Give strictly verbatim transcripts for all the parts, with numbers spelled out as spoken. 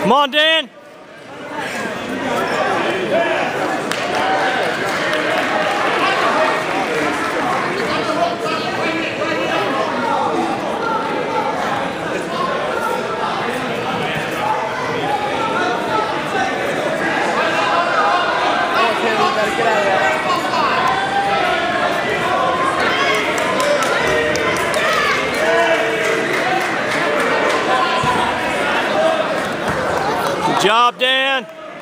Come on, Dan. Get out of there. Good job, Dan.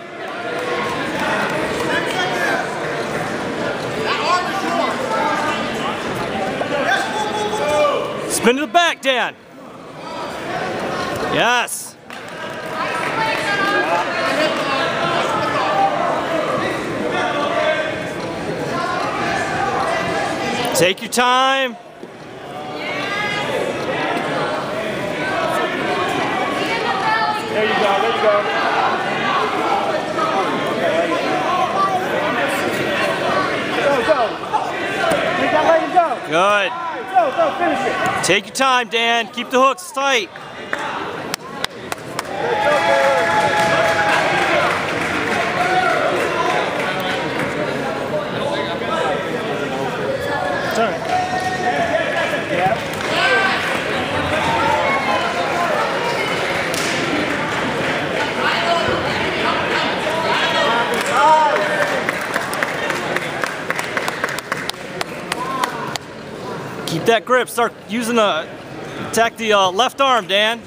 Spin to the back, Dan. Yes. Take your time. There you go, there you go. Go, go. Take that leg and go. Good. Go, go, finish it. Take your time, Dan. Keep the hooks tight. Turn. Yeah. Keep that grip. Start using the attack the uh, left arm, Dan.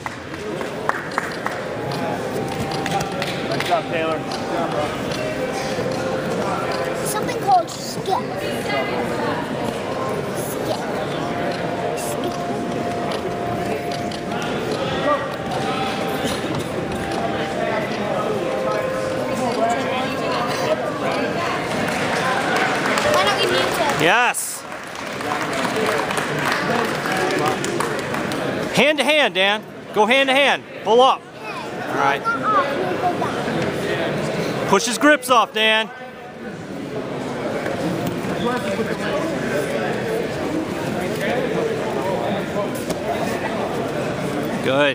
Nice job, Taylor. Good job, bro. Something called skip. Yes. Hand to hand, Dan. Go hand to hand. Pull up. All right. Push his grips off, Dan. Good.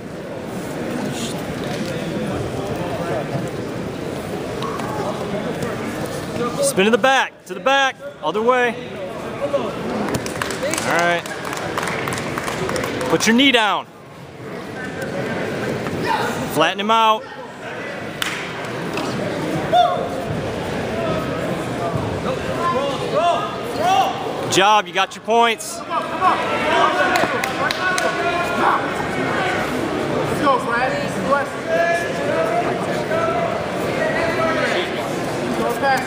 Spin to the back, to the back, other way. All right. Put your knee down. Flatten him out. Good job, you got your points. Let's go, Brad. Go past.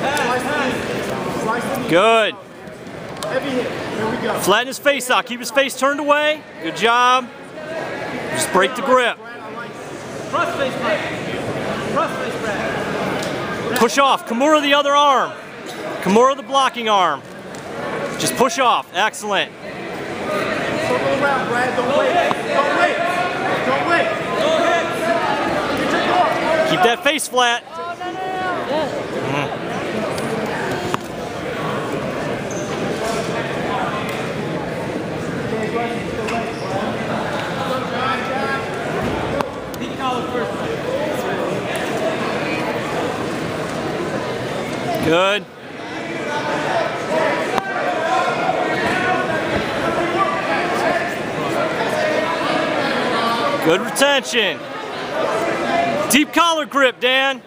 Good. Heavy hit. Here we go. Flatten his face out. Keep his face turned away. Good job. Just break the grip. Cross face, Brad. Cross face, Brad. Push off. Kimura the other arm. Kimura the blocking arm. Just push off. Excellent. Circle around, Brad. Don't wait. Don't wait. Don't wait. Go ahead. Get your car. Keep that face flat. Mm. Good. Good retention. Deep collar grip, Dan.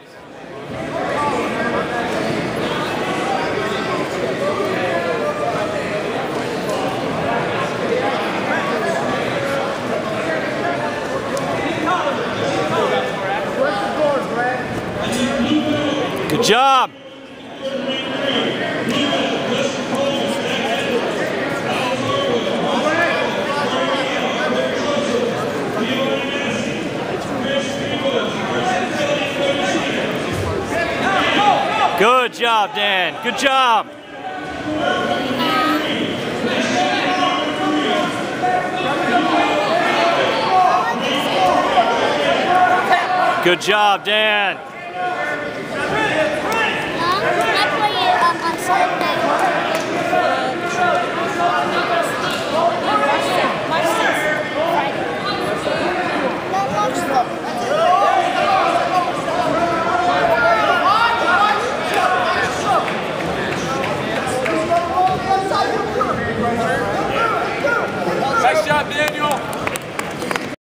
Good job. Good job, Dan. Good job. Good job, Dan. Um, I play it um, on Sunday.